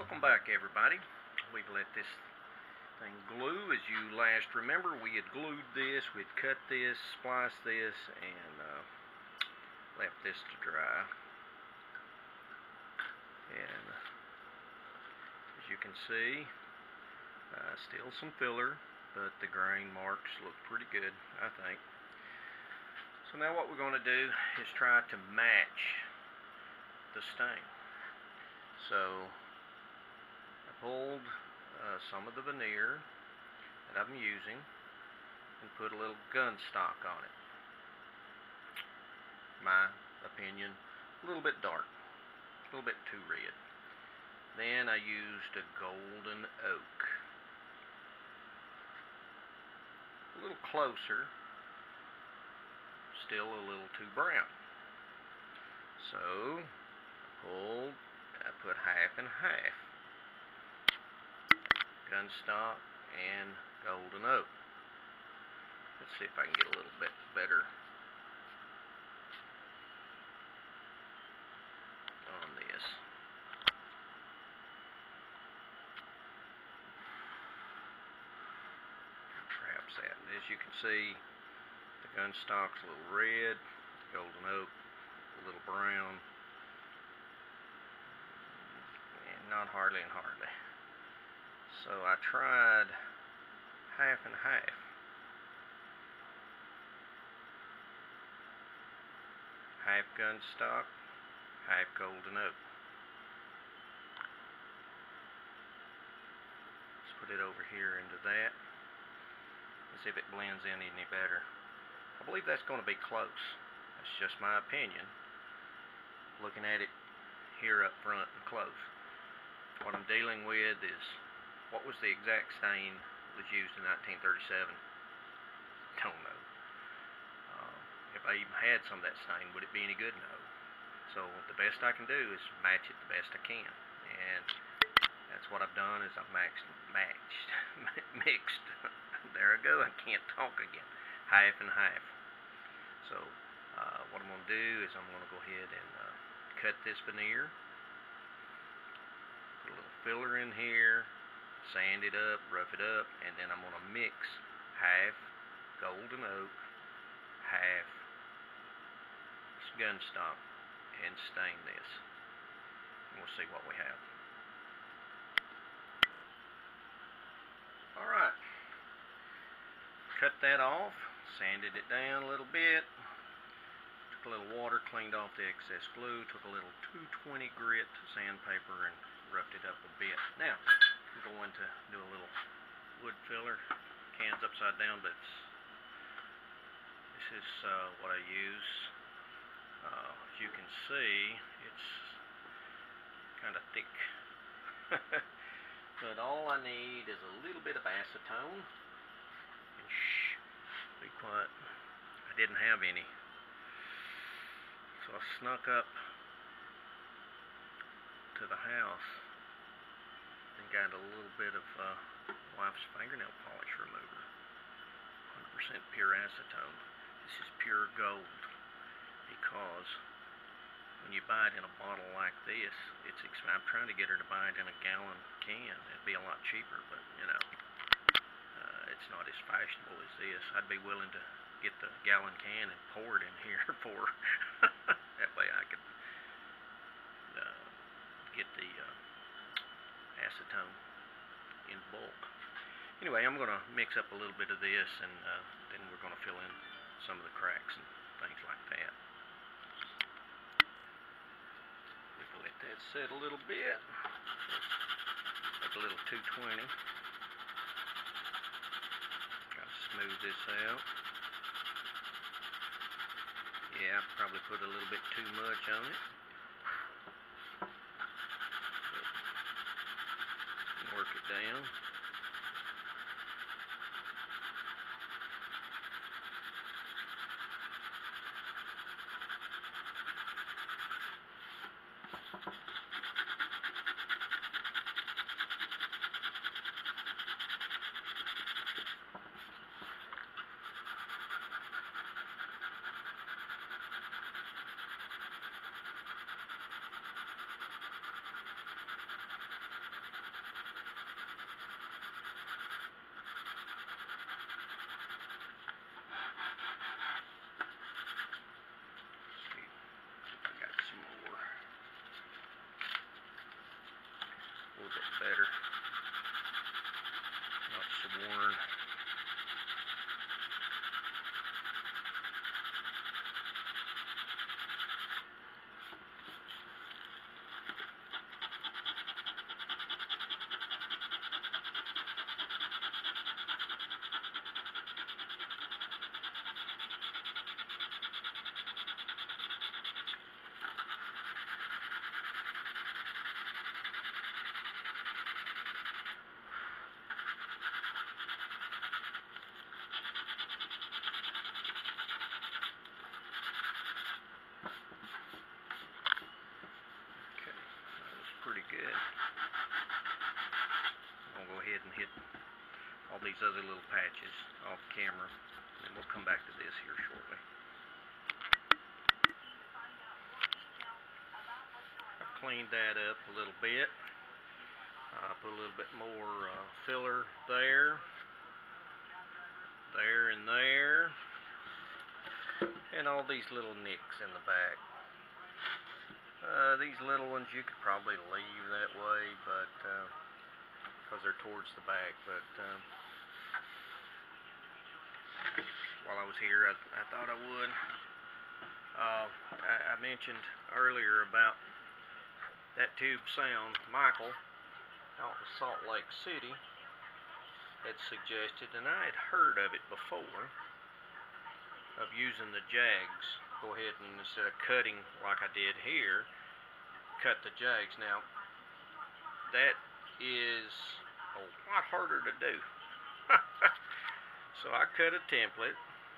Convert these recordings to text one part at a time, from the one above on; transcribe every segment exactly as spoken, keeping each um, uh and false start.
Welcome back, everybody. We've let this thing glue. As you last remember, we had glued this, we'd cut this, spliced this, and uh, left this to dry. And as you can see, uh, still some filler, but the grain marks look pretty good, I think. So now what we're going to do is try to match the stain. So I pulled uh, some of the veneer that I'm using and put a little gun stock on it. My opinion, a little bit dark, a little bit too red. Then I used a golden oak. A little closer, still a little too brown. So I pulled, I put half and half. Gun stock and golden oak. Let's see if I can get a little bit better on this. Perhaps that. And as you can see, the gun stock's a little red, the golden oak a little brown, and not hardly and hardly. So I tried half and half. Half gun stock, half golden oak. Let's put it over here into that. Let's see if it blends in any better. I believe that's going to be close. That's just my opinion. Looking at it here up front and close. What I'm dealing with is, what was the exact stain that was used in nineteen thirty-seven? Don't know. Uh, if I even had some of that stain, would it be any good? No. So the best I can do is match it the best I can, and that's what I've done. Is I've maxed, matched, mixed. There I go. I can't talk again. Half and half. So uh, what I'm going to do is I'm going to go ahead and uh, cut this veneer. Put a little filler in here. Sand it up, rough it up, and then I'm going to mix half golden oak, half gun stock, and stain this. And we'll see what we have. Alright. Cut that off, sanded it down a little bit, took a little water, cleaned off the excess glue, took a little two twenty grit sandpaper, and roughed it up a bit. Now, I'm going to do a little wood filler. Can's upside down, but this is uh, what I use. Uh, as you can see, it's kind of thick. But all I need is a little bit of acetone. And shh, be quiet. I didn't have any. So I snuck up to the house and got a little bit of uh, wife's fingernail polish remover. one hundred percent pure acetone. This is pure gold, because when you buy it in a bottle like this, it's expensive. I'm trying to get her to buy it in a gallon can. It'd be a lot cheaper, but you know, uh, it's not as fashionable as this. I'd be willing to get the gallon can and pour it in here for her. That way I could uh, get the uh, acetone in bulk. Anyway, I'm going to mix up a little bit of this, and uh, then we're going to fill in some of the cracks and things like that. We can let that set a little bit. Take a little two twenty. Try to smooth this out. Yeah, I probably put a little bit too much on it. Work it down. here. Not so worn. Pretty good. I'm going to go ahead and hit all these other little patches off camera, and we'll come back to this here shortly. I've cleaned that up a little bit. I put a little bit more uh, filler there, there and there, and all these little nicks in the back. Uh, these little ones you could probably leave that way, but because uh, they're towards the back. But um, while I was here, I, I thought I would. Uh, I, I mentioned earlier about that tube sound. Michael out in Salt Lake City had suggested, and I had heard of it before, of using the jags. Go ahead and, instead of cutting like I did here, cut the jags. Now, that is a lot harder to do. So I cut a template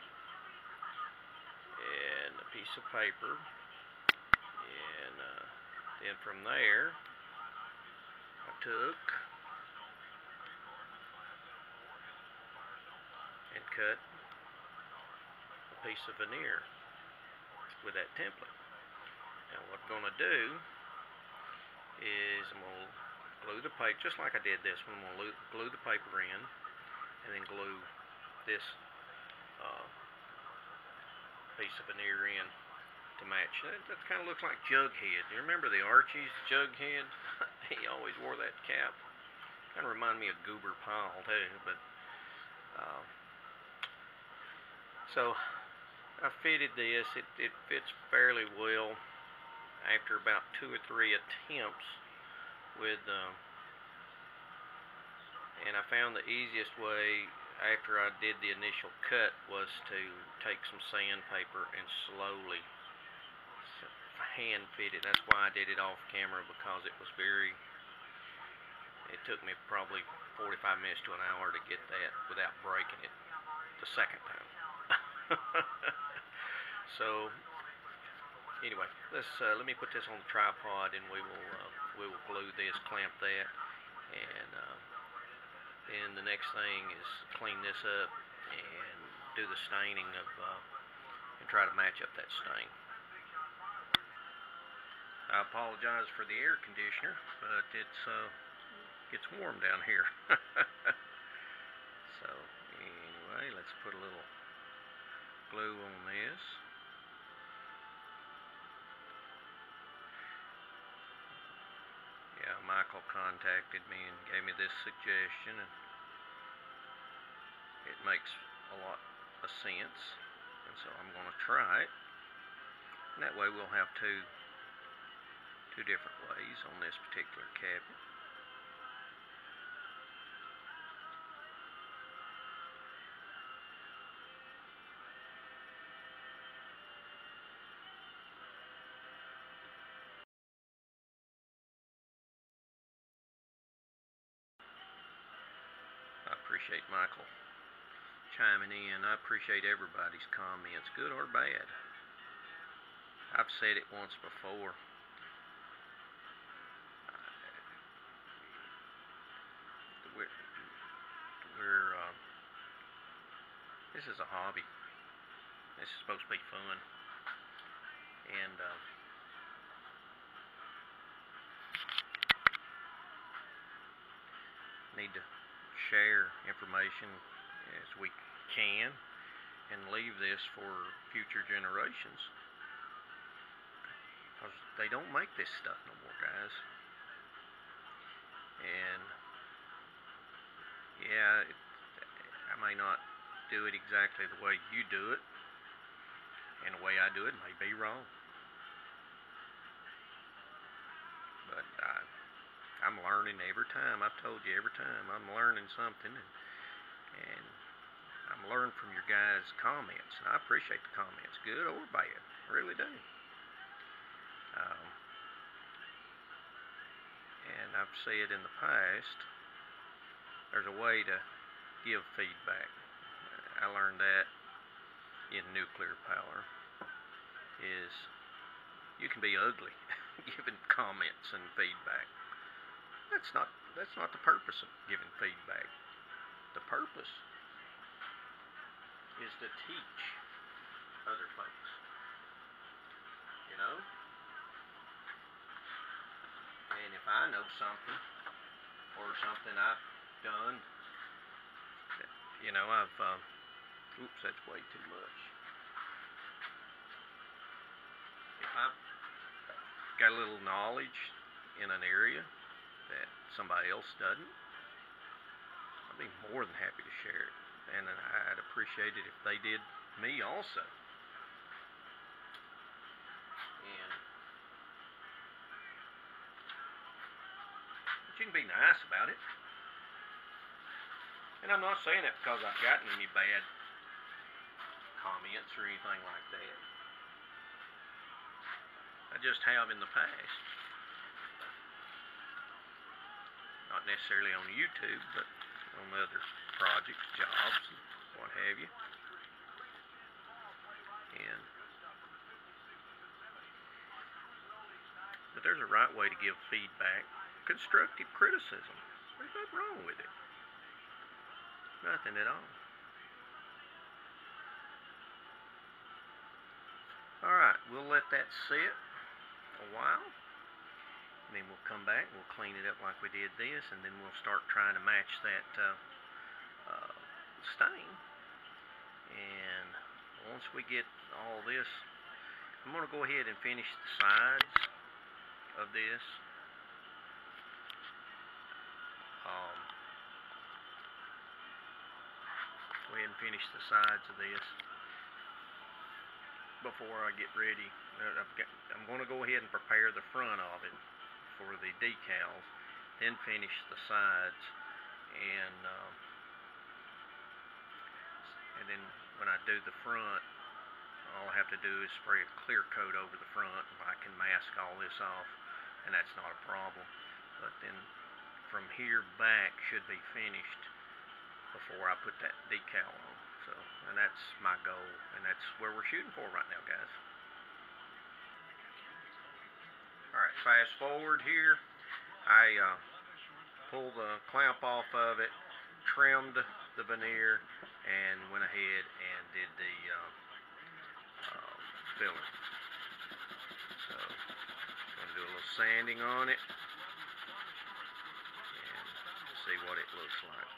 and a piece of paper, and uh, then from there I took and cut a piece of veneer with that template. Now what I'm going to do is I'm going to glue the paper, just like I did this one. I'm going to glue the paper in, and then glue this uh, piece of veneer in to match. That, that kind of looks like Jughead. You remember the Archies, Jughead? He always wore that cap. Kind of remind me of Goober Pyle too. But uh, so I fitted this. It, it fits fairly well after about two or three attempts with, uh, and I found the easiest way after I did the initial cut was to take some sandpaper and slowly hand fit it. That's why I did it off camera, because it was very, it took me probably forty-five minutes to an hour to get that without breaking it the second time. So anyway, let's uh, let me put this on the tripod, and we will uh, we will glue this, clamp that, and uh, then the next thing is clean this up and do the staining of uh, and try to match up that stain. I apologize for the air conditioner, but it's uh, gets warm down here. So anyway, let's put a little glue on this. Yeah, Michael contacted me and gave me this suggestion, and it makes a lot of sense, and so I'm going to try it. And that way we'll have two two different ways on this particular cabinet. I appreciate Michael chiming in. I appreciate everybody's comments, good or bad. I've said it once before. We're, we're uh, this is a hobby. This is supposed to be fun, and uh, need to share information as we can and leave this for future generations, because they don't make this stuff no more, guys. And yeah, it, I may not do it exactly the way you do it, and the way I do it may be wrong. But I, I'm learning every time. I've told you every time I'm learning something, and, and I'm learning from your guys' comments, and I appreciate the comments, good or bad, I really do. Um, and I've said in the past, there's a way to give feedback. I learned that in nuclear power, is you can be ugly giving comments and feedback. That's not that's not the purpose of giving feedback. The purpose is to teach other folks. You know? And if I know something, or something I've done, you know, I've, um, oops, that's way too much. If I've got a little knowledge in an area that somebody else doesn't, I'd be more than happy to share it. And I'd appreciate it if they did me also. And but you can be nice about it. And I'm not saying that because I've gotten any bad comments or anything like that. I just have in the past. Not necessarily on YouTube, but on other projects, jobs, and what have you. And but there's a right way to give feedback, constructive criticism. There's nothing wrong with it. Nothing at all. Alright, we'll let that sit a while. And then we'll come back, we'll clean it up like we did this, and then we'll start trying to match that uh, uh, stain. And once we get all this, I'm going to go ahead and finish the sides of this. Um, go ahead and finish the sides of this before I get ready. I've got, I'm going to go ahead and prepare the front of it for the decals, then finish the sides, and um, and then when I do the front, all I have to do is spray a clear coat over the front, and I can mask all this off, and that's not a problem. But then from here back should be finished before I put that decal on. So, and that's my goal, and that's where we're shooting for right now, guys. Alright, fast forward here. I uh, pulled the clamp off of it, trimmed the veneer, and went ahead and did the uh, uh, filling. So, I'm going to do a little sanding on it and see what it looks like.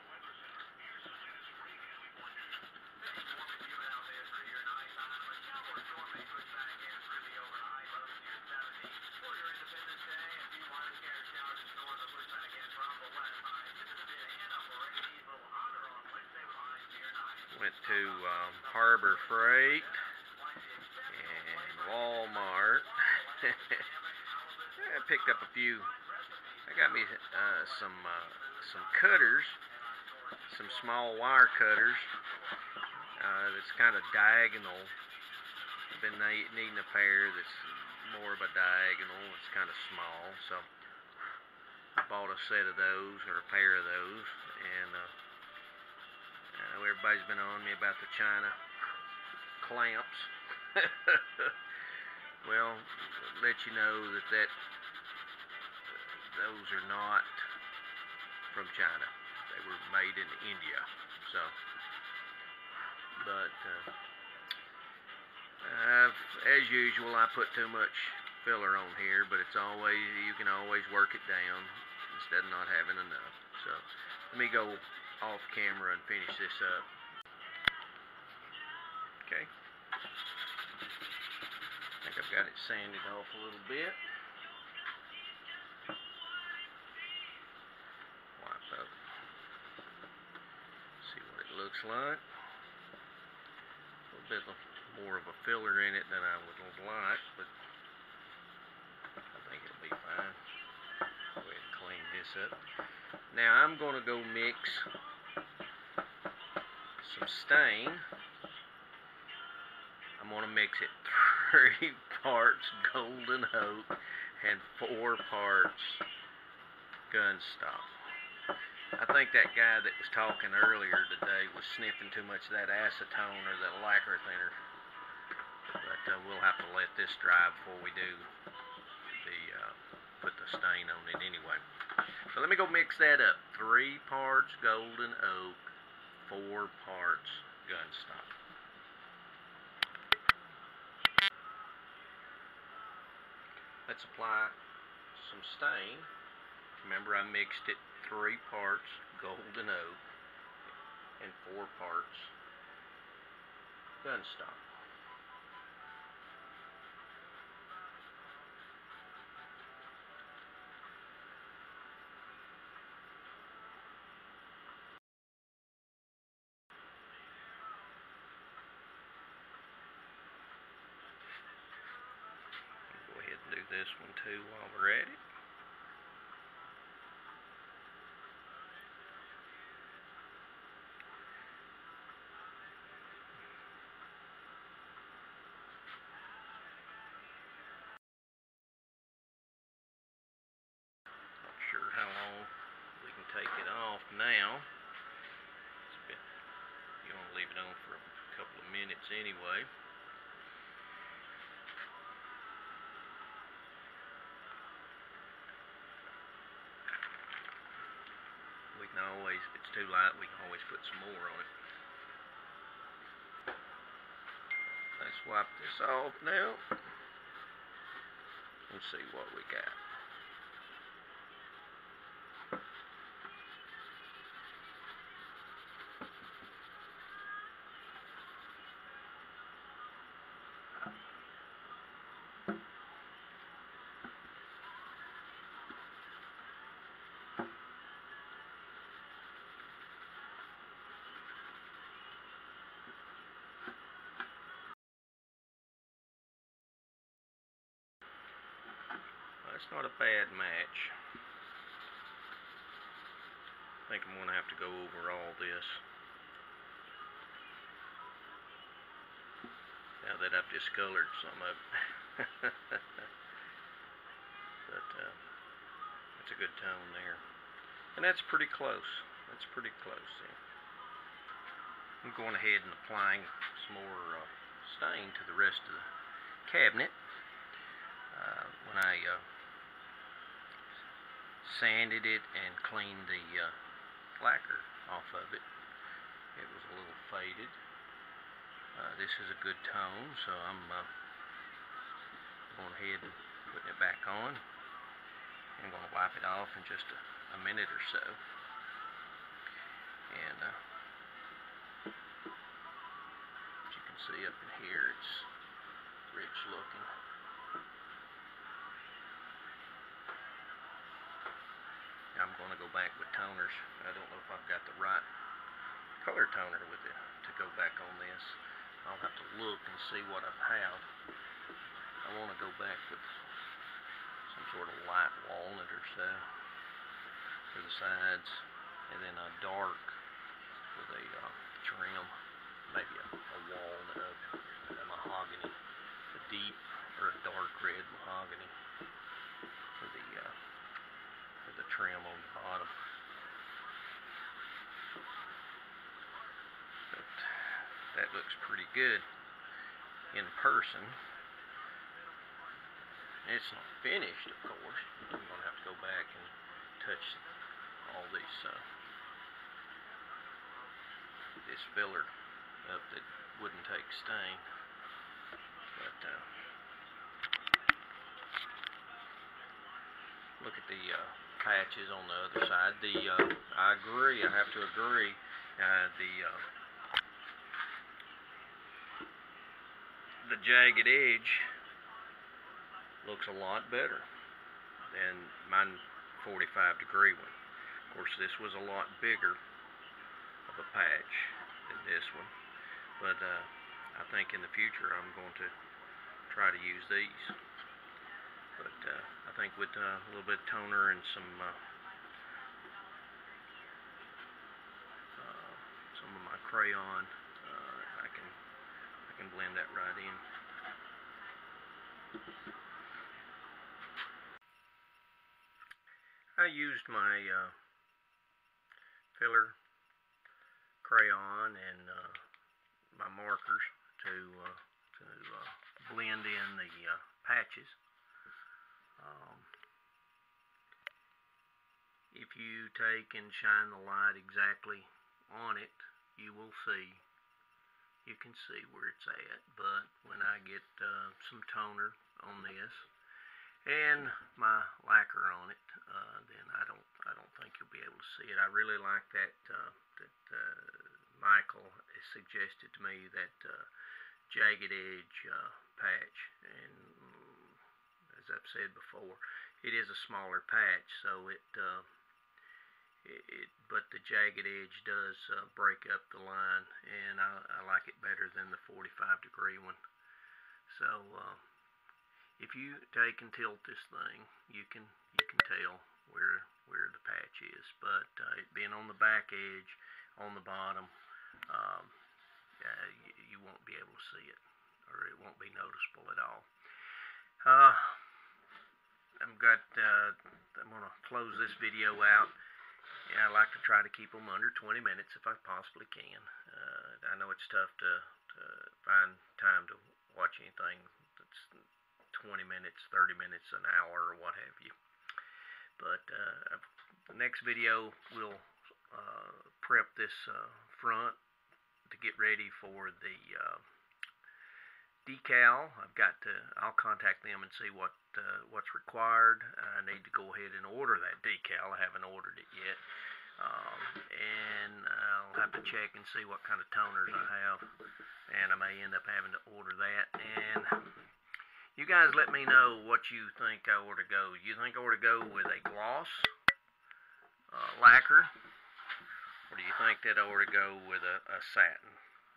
Went to um, Harbor Freight and Walmart. I picked up a few. I got me uh, some uh, some cutters, some small wire cutters. Uh, that's kind of diagonal. I've been needing a pair that's more of a diagonal. It's kind of small, so I bought a set of those, or a pair of those, and. Uh, I know everybody's been on me about the China clamps. Well, let you know that, that those are not from China. They were made in India. So, but uh, I've, as usual, I put too much filler on here, but it's always, you can always work it down instead of not having enough. So, let me go off camera and finish this up. Okay. I think I've got it sanded off a little bit. Wipe up looks like. A little bit more of a filler in it than I would like, but I think it'll be fine. Go ahead and clean this up. Now I'm going to go mix some stain. I'm going to mix it three parts golden oak and four parts Gunstock. I think that guy that was talking earlier today was sniffing too much of that acetone or that lacquer thinner. But uh, we'll have to let this dry before we do the uh, put the stain on it anyway. So let me go mix that up. Three parts golden oak, four parts Gunstock. Let's apply some stain. Remember, I mixed it three parts golden oak and four parts Gunstock. Go ahead and do this one too while we're at it. Sure how long we can take it off now. It's a bit, you want to leave it on for a couple of minutes anyway. We can always, if it's too light, we can always put some more on it. Let's wipe this off now. Let's see what we got. That's not a bad match. I think I'm going to have to go over all this now that I've discolored some of it. But uh, that's a good tone there. And that's pretty close. That's pretty close. Yeah. I'm going ahead and applying some more uh, stain to the rest of the cabinet. Uh, when I uh, sanded it and cleaned the uh, lacquer off of it, it was a little faded. Uh, this is a good tone, so I'm uh, going ahead and putting it back on. I'm going to wipe it off in just a, a minute or so. And uh, as you can see up in here, it's rich looking. I'm going to go back with toners. I don't know if I've got the right color toner with it to go back on this. I'll have to look and see what I have. I want to go back with some sort of light walnut or so for the sides, and then a dark with a uh, trim, maybe a, a walnut, a mahogany, a deep or a dark red mahogany for the uh, for the trim on the bottom. But that looks pretty good in person. It's not finished, of course. I'm going to have to go back and touch all these uh, this filler up that wouldn't take stain. But uh, look at the uh, patches on the other side. The uh, I agree. I have to agree. Uh, the uh, the jagged edge looks a lot better than my forty-five degree one. Of course, this was a lot bigger of a patch than this one. But uh, I think in the future I'm going to try to use these. But uh, I think with uh, a little bit of toner and some uh, uh, some of my crayon, uh, I can I can blend that right in. I used my uh, filler crayon and uh, my markers to uh, to uh, blend in the uh, patches. Um, if you take and shine the light exactly on it, you will see, you can see where it's at. But when I get uh, some toner on this and my lacquer on it, uh, then I don't I don't think you'll be able to see it. I really like that uh, that uh, Michael has suggested to me that uh, jagged edge uh, patch, and as I've said before, it is a smaller patch, so it, uh, it, it but the jagged edge does uh, break up the line, and I, I like it better than the forty-five degree one. So uh, if you take and tilt this thing, you can you can tell where where the patch is, but uh, it being on the back edge, on the bottom, um, uh, you, you won't be able to see it, or it won't be noticeable at all. Uh, I'm got. Uh, I'm gonna close this video out. Yeah, I like to try to keep them under twenty minutes if I possibly can. Uh, I know it's tough to, to find time to watch anything that's twenty minutes, thirty minutes, an hour, or what have you. But uh, the next video we'll uh, prep this uh, front to get ready for the uh, decal. I've got to. I'll contact them and see what uh, what's required. I need to go ahead and order that decal. I haven't ordered it yet, um, and I'll have to check and see what kind of toners I have, and I may end up having to order that. And you guys, let me know what you think I ought to go. You think I ought to go with a gloss uh, lacquer, or do you think that I ought to go with a, a satin?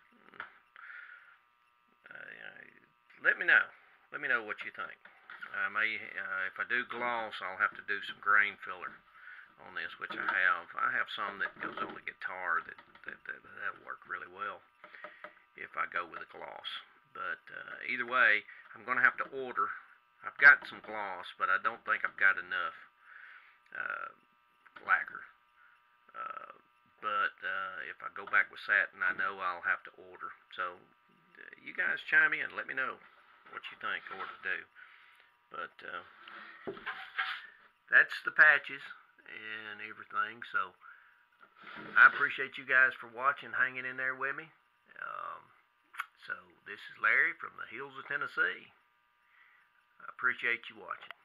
Uh, let me know. Let me know what you think. I may, uh, if I do gloss, I'll have to do some grain filler on this, which I have. I have some that goes on the guitar that, that, that that'll work really well if I go with a gloss. But uh, either way, I'm going to have to order. I've got some gloss, but I don't think I've got enough uh, lacquer. Uh, but uh, if I go back with satin, I know I'll have to order. So you guys chime in. Let me know what you think I ought to do. But uh, that's the patches and everything. So I appreciate you guys for watching, hanging in there with me. Um, so this is Larry from the hills of Tennessee. I appreciate you watching.